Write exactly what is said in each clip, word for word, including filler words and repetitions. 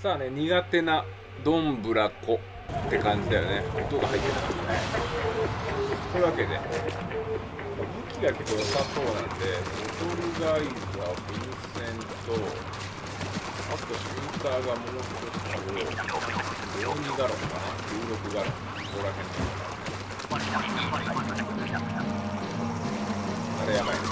さあね、苦手などんぶらこって感じだよね。音が入ってますね。というわけで武器が結構良さそうなんで、ボトルガイザー、フルセント、あとシューターがもう一つある、じゅうにガロンかな、じゅうろくガロン、ここら辺あれやばいね、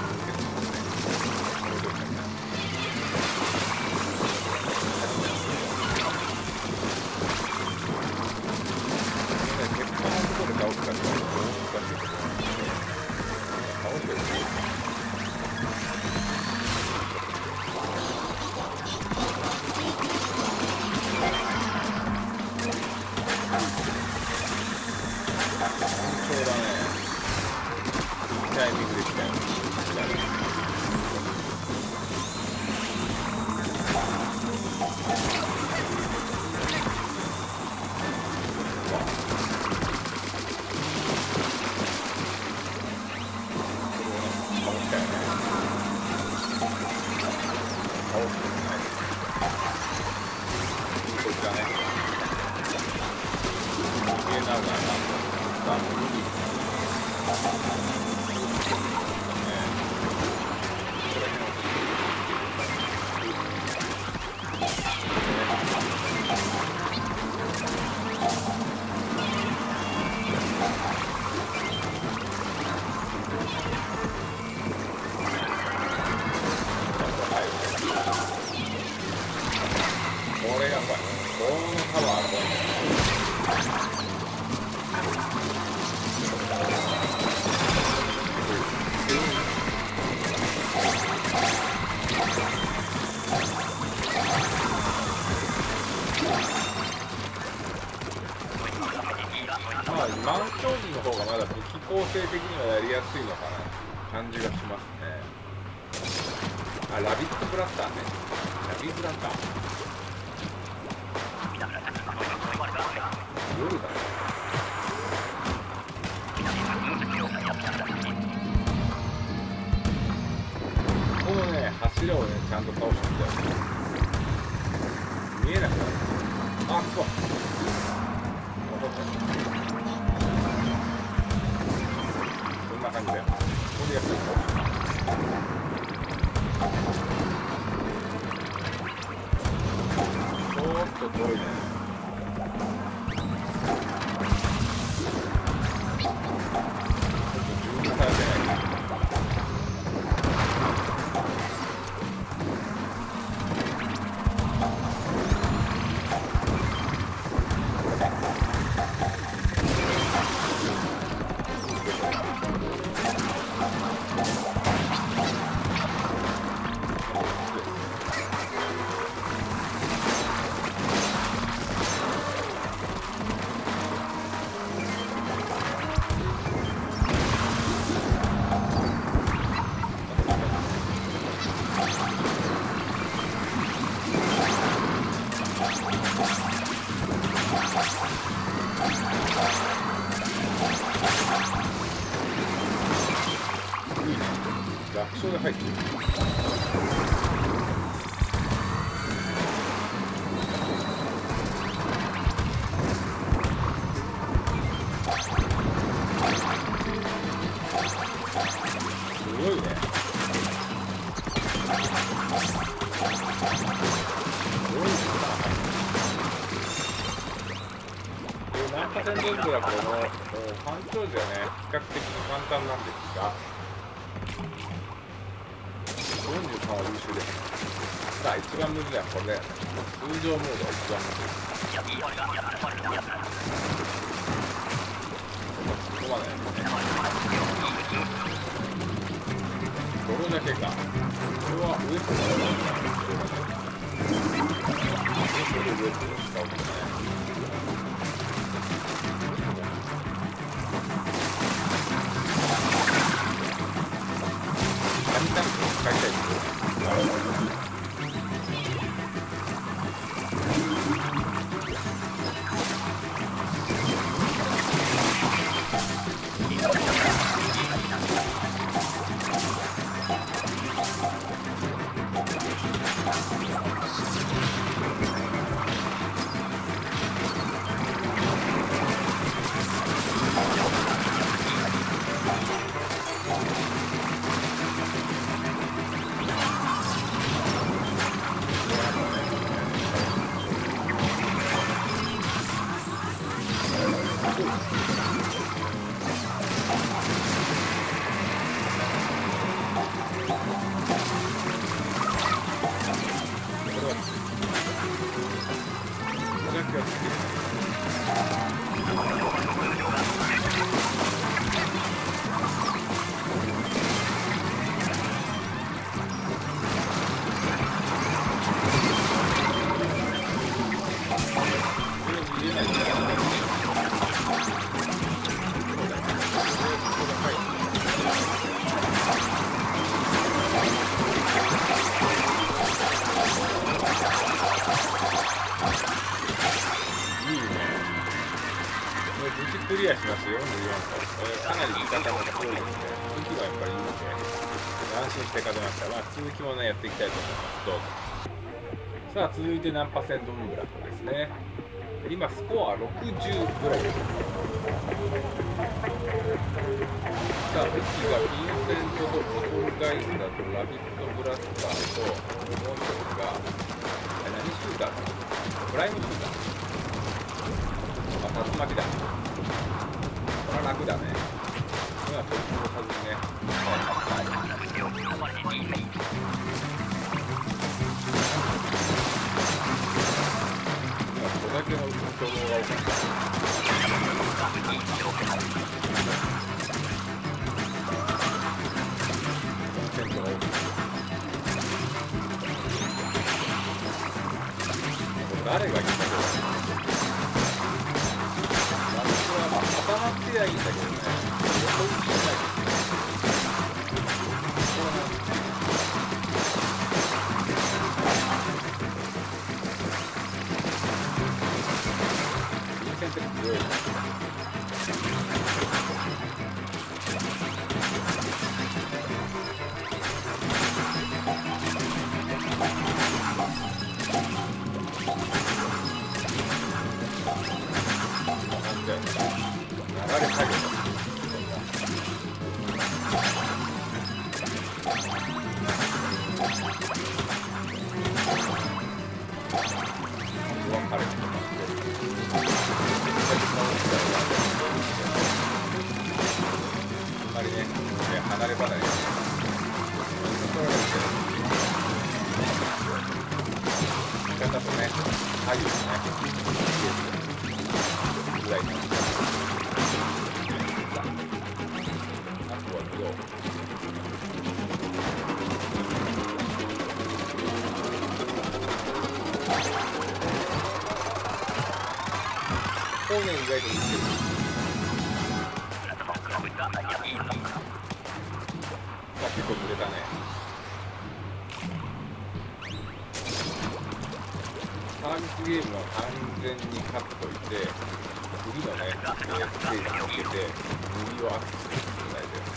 満潮時の方がまだ武器構成的にはやりやすいのかな感じがしますね。あ、ラビットブラスターね。ラビブラスター夜だね。このね柱をねちゃんと倒してみたい。見えなくなる。あ、くそ残っちゃった。こんな感じだよ。ここでやっぱりちょっと遠いね。ちょっと順化されてない。楽勝で入ってる。すごいね。すごいな。南下線ドンブラコの環境時はね、比較的簡単なんですが、よんじゅうさんは優秀です。さあ、一番無理なこれだよね。通常モードが一番無理。ここまでね。どれだけか。これは上から上から上から下をね。簡単に使いたいです。なるほど。 リアしました。よんじゅうよんこ、えー、かなり味方も強いですね。武器がやっぱりいいので安心して勝てました。まあ続きもねやっていきたいと思います。どうぞ。さあ続いてナンパ戦ドンブラコですね。今スコアろくじゅうぐらいです。さあ武器がピンセントとボトルガイスだとラビットブラスターと、もう一つが何シューターかな、プライムシューター、あ、竜巻だ。これは楽だね。今取り殺さずにね、これだけの挙動が多かった。テントが多い。誰が言ったけど、私はまあ固まってりゃいいんだけどね、横打ちしないですね。強い。流れ作業だ。分かれてます。あんまりね、離れ離れ。味方とね、左右のね、ぐらいの。あとはどう？方面意外と見てる。結構濡れたね。サービスゲームは完全に勝っといて、次のね、ステージに向けて右をアクセスするみたいで。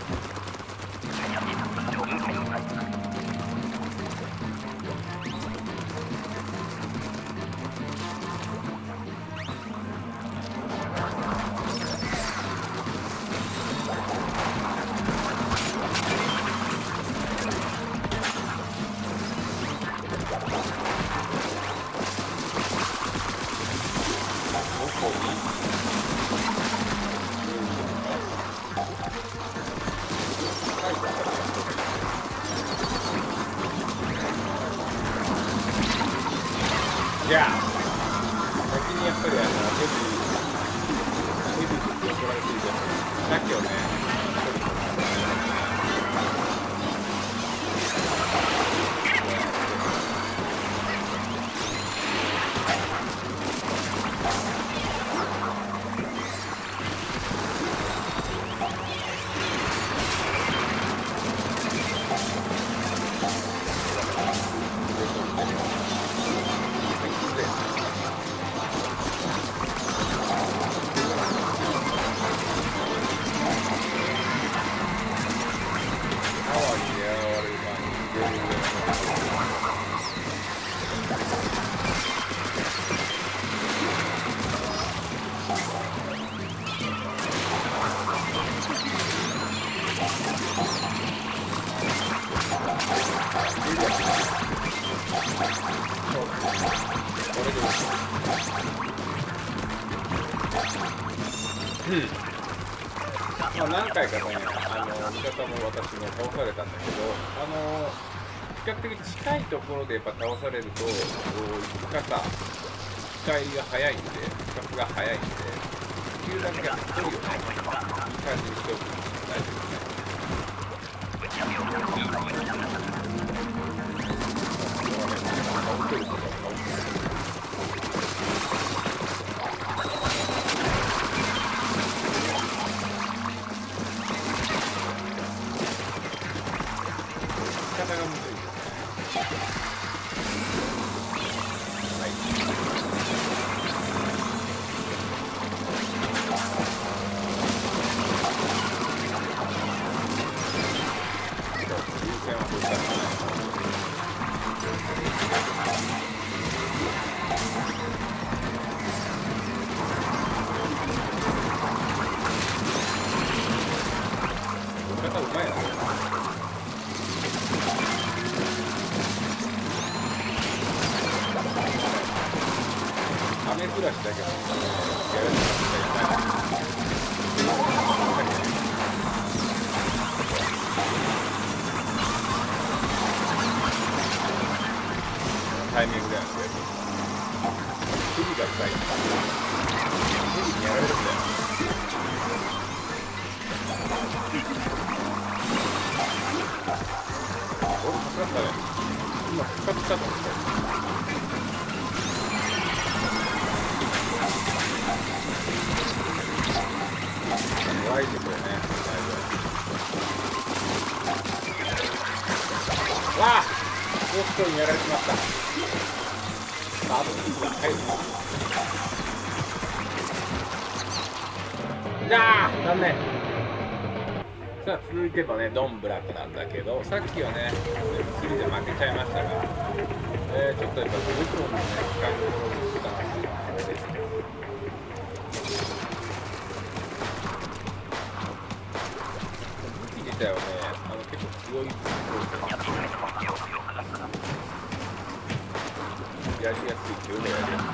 いや、先にやっぱりあのヘビーヘビーって怒られていて、さっきをね、うん、まあ何回かね、あの味方も私も倒されたんだけど、あの比較的近いところでやっぱ倒されると、こう一かさ、視界が早いんで、視覚が早いんで、できるだけ距離をね、いい感じにしておくのが大事ですね。 暮らしだけどやるのがタイミングだよね。首が深い。首にやられるんだよ。俺もかかったね。今復活したと思ったよ。弱いでこれね。わあ、ゴーストにやられてました。あと次が入る。じゃあ残念。さあ続けばねドンブラックなんだけど、さっきはねスリーで負けちゃいましたが、えー、ちょっとやっぱグルトンのね使いどころにしたのであれですね。武器自体はねあの結構強い武器やりやすいというのをやりやすい。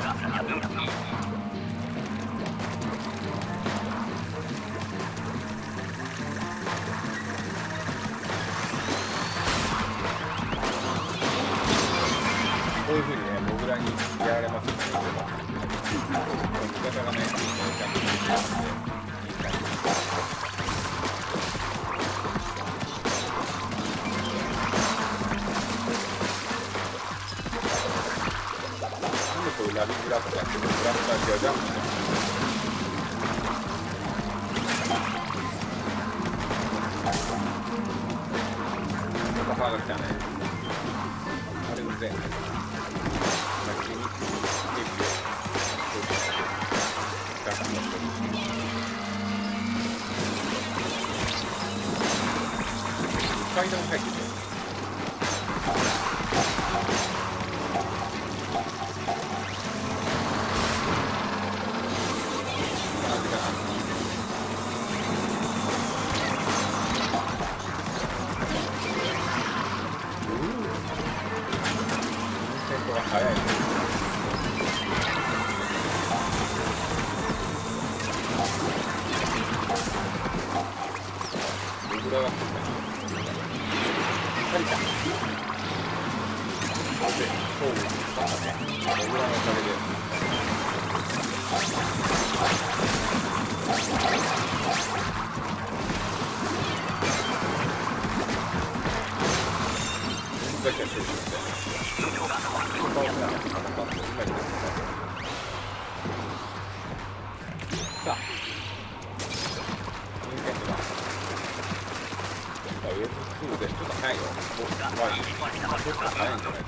こういう風にね、モグラにやられますね。味方がね、ちゃんとできていい感じ。なんでこういうラビブラとかってブラックタージャージャンプしてるの？カーが来たね。あれうぜえ。階段入ってる。テンポが速い。モグラが来た。カリちゃん。で、そう、勝ったね。モグラのおかげで。だけは勝利して。さあ、人間とか。ウェブツーでちょっと早いよ。ちょっと早いんじゃない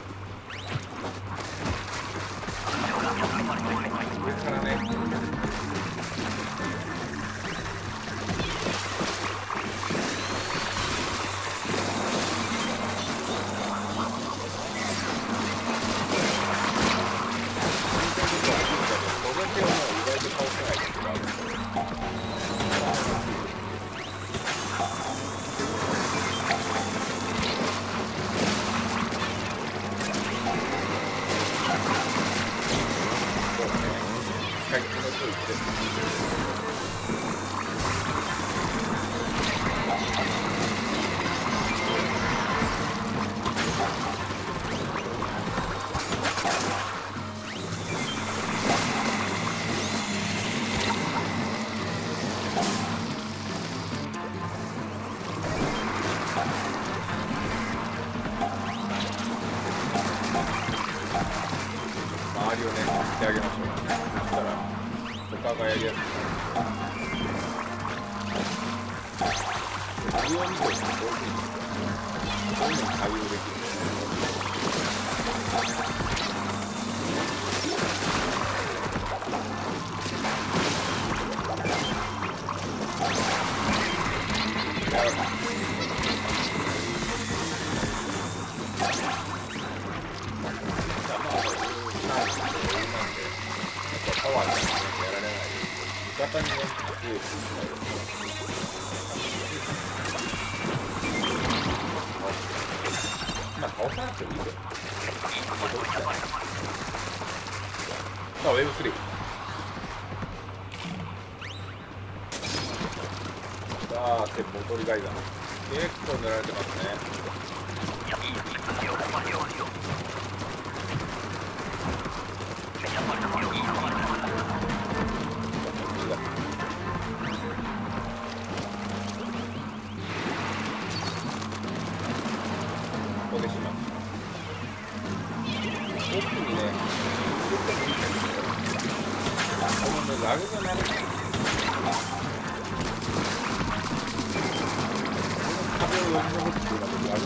上からね。周りをね、してあげましょう。そしたら他がやりやすい。上を見ておくとどういうふうにそういうのに対応できる。やらない。パワーがやられない。味方にね、強いですまあ、倒さなくてもいいけど。どっちださあウェブスリー。さあ鉄砲取りガイガー結構塗られてますね。ここでしまう。奥にね、このね、ラグが鳴る。壁を読み残っているわけである。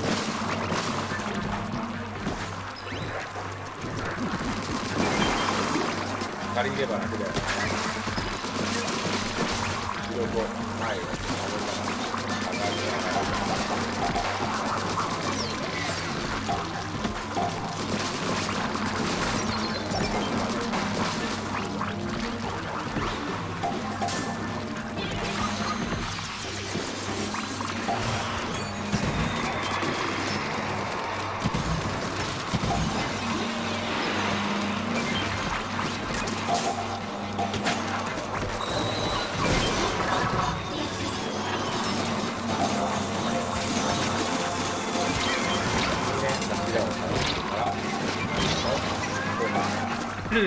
仮に言えば楽だよね。後ろと前を守りながら上がりながら。うん。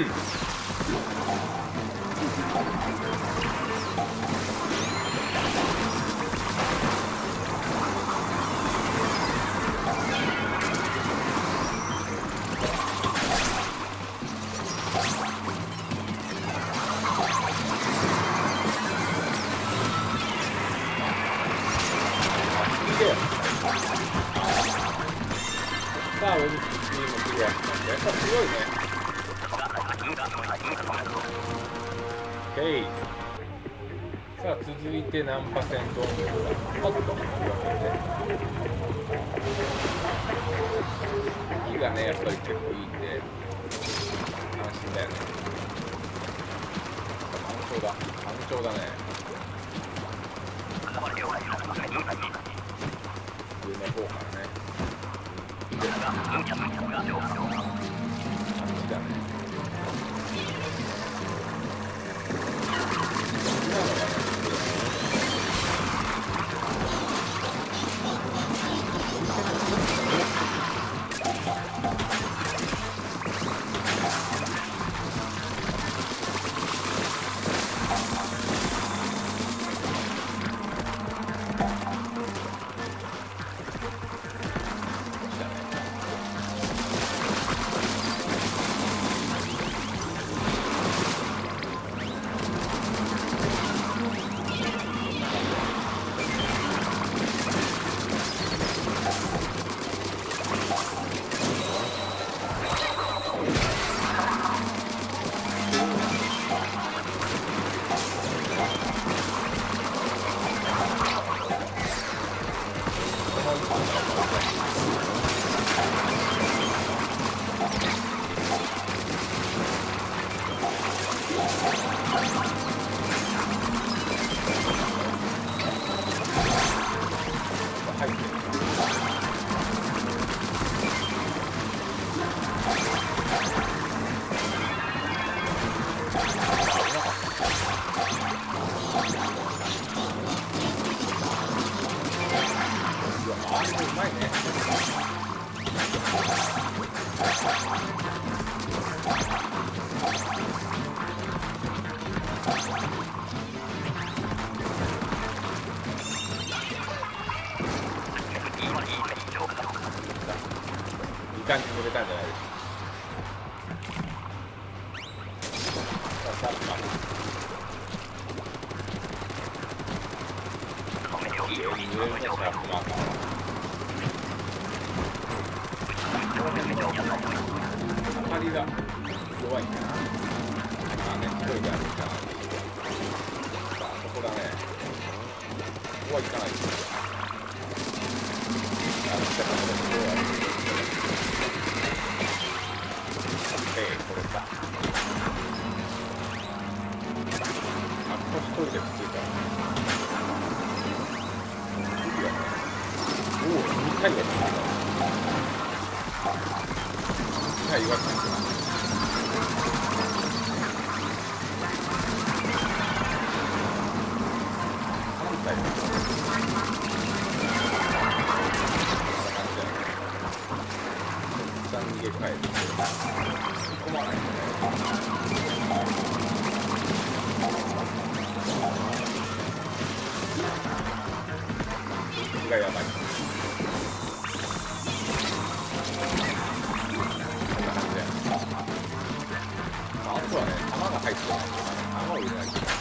さあ、ウェブスリーもクリアしました。やっぱ強いね。オッケー。さあ、続いてナンパ戦どうなるか。おっと、言わせて。火がね、やっぱり結構いいんで、安心だよね。満潮だ。満潮だね。上の方からね。あっちだね。感じに乗れたんじゃないでしょうか。さあ、さあ、いいよ、見えるのシャープマーカー。当たりが弱いかな。まあね、一人であるかな。さあ、そこだね。ここはいかないですよ。あ、来たかもしれない。これか。あ、ここ一人でついた。おお、にかいはついた。にかいはついた。 入ってない。弾を入れなきゃいけない。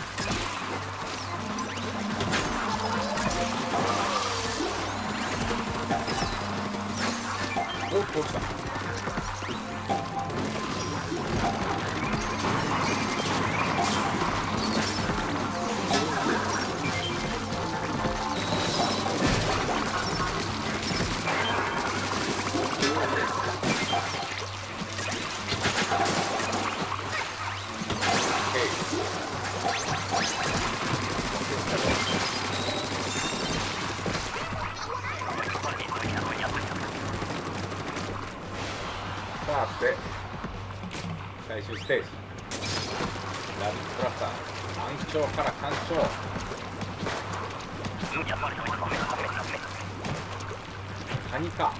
おっと落ちた。さて最終ステージラビットクラスター干潮から干潮カニか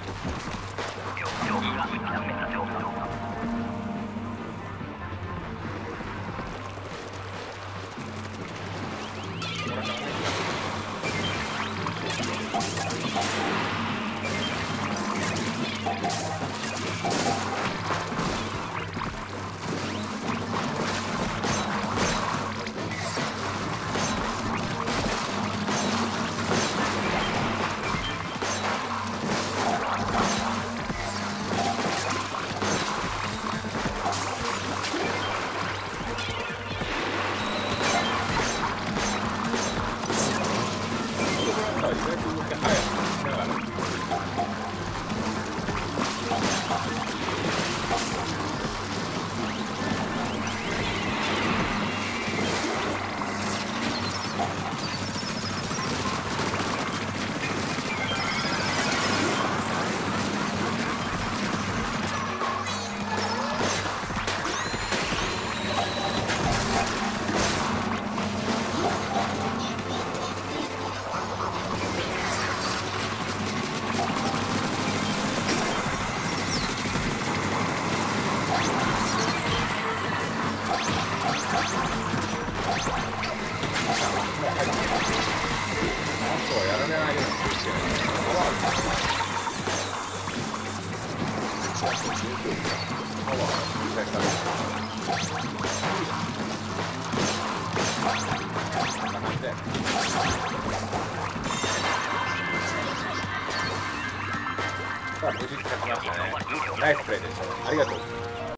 さあ無事勝ちましたね。ナイスプレーでした。ありがとう。